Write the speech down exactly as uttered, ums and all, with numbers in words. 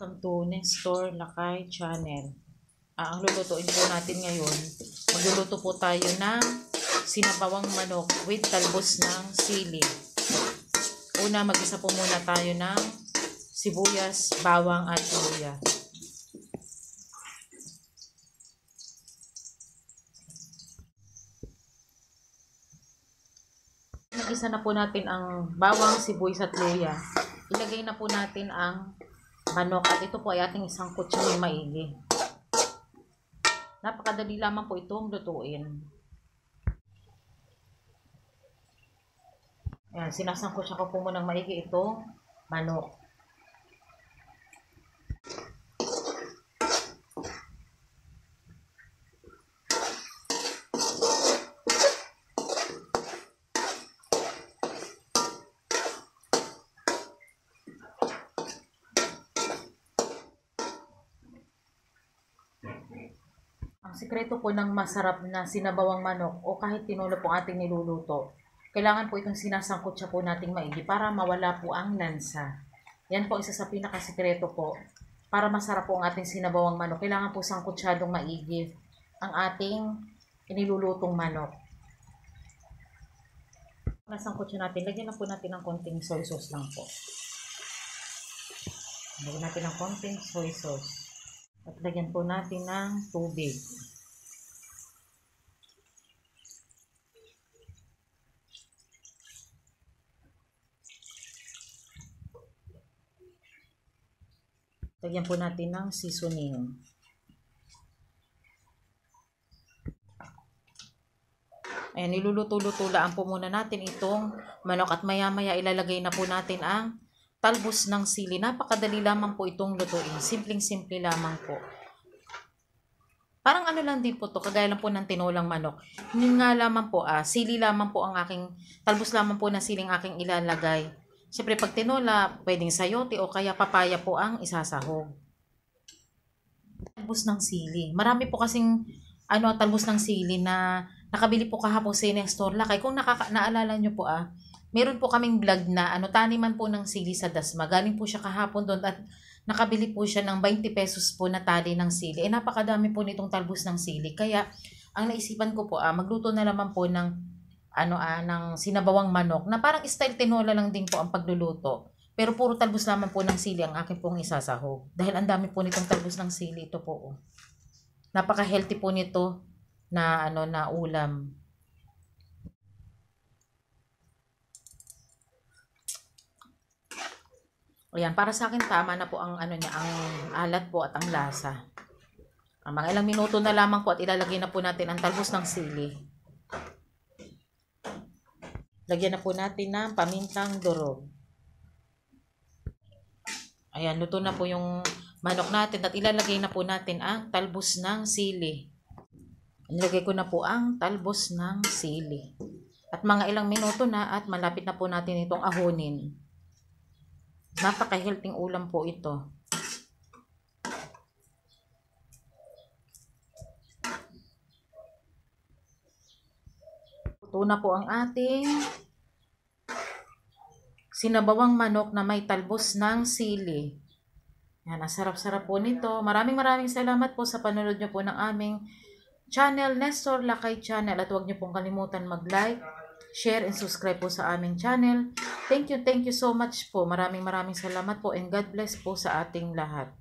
Welcome to Nestor Lakay Channel. Ah, ang lulutuin po natin ngayon, magluluto po tayo ng sinabawang manok with talbos ng sili. Una, mag-isa po muna tayo ng sibuyas, bawang at luya. Mag-isa na po natin ang bawang, sibuyas at luya. Ilagay na po natin ang manok at ito po ay ating isang kutsyon maigi. Napakadali lamang po itong lutuin. Ayan, sinasangkutsa ko po munang maigi itong manok. Ang sikreto po ng masarap na sinabawang manok o kahit tinola po ating niluluto, kailangan po itong sinasangkot siya po nating maigi para mawala po ang lansa. Yan po isa sa pinakasikreto po. Para masarap po ang ating sinabawang manok, kailangan po sangkutsyadong maigi ang ating inilulutong manok. Nasangkot siya natin, lagyan na po natin ng konting soy sauce lang po. Lagyan natin ng konting soy sauce. At lagyan po natin ng tubig. Lagyan po natin ng seasoning. Ayan, niluluto-lutulaan po muna natin itong manok at maya-maya ilalagay na po natin ang talbos ng sili. Napakadali lamang po itong lutuin. Simpleng-simple lamang po. Parang ano lang din po to, kagaya lang po ng tinolang manok. Hindi nga lamang po, ah, sili lamang po ang aking, talbos lamang po ng siling aking ilalagay. Siyempre pag tinola, pwedeng sayote o kaya papaya po ang isasahog. Talbos ng sili. Marami po kasing ano, talbos ng sili na nakabili po kahapon sa Nestor Lakay. Kung nakaka naalala nyo po ah, meron po kaming vlog na ano, taniman po ng sili sa Dasma. Galing po siya kahapon doon at nakabili po siya ng twenty pesos po na tali ng sili. Eh napakadami po nitong talbos ng sili. Kaya ang naisipan ko po ah, magluto na naman po ng ano ah, ng sinabawang manok na parang style tinola lang din po ang pagluluto. Pero puro talbos naman po ng sili ang akin pong isasahog. Dahil ang dami po nitong talbos ng sili ito po. Oh. Napaka-healthy po nito na ano na ulam. Ayan, para sa akin tama na po ang ano niya, ang alat po at ang lasa. Ang mga ilang minuto na lamang po at ilalagay na po natin ang talbos ng sili. Lagyan na po natin ng pamintang durog. Ayan, luto na po yung manok natin at ilalagay na po natin ang talbos ng sili. Nilagay ko na po ang talbos ng sili. At mga ilang minuto na at malapit na po natin itong ahonin. Napaka-healthy ulam po ito. Ito na po ang ating sinabawang manok na may talbos ng sili. Yan, ang sarap-sarap po nito. Maraming maraming salamat po sa panonood nyo po ng aming channel, Nestor Lakay Channel. At huwag nyo pong kalimutan mag-like, share, and subscribe po sa aming channel. Thank you, thank you so much po. Maraming maraming salamat po and God bless po sa ating lahat.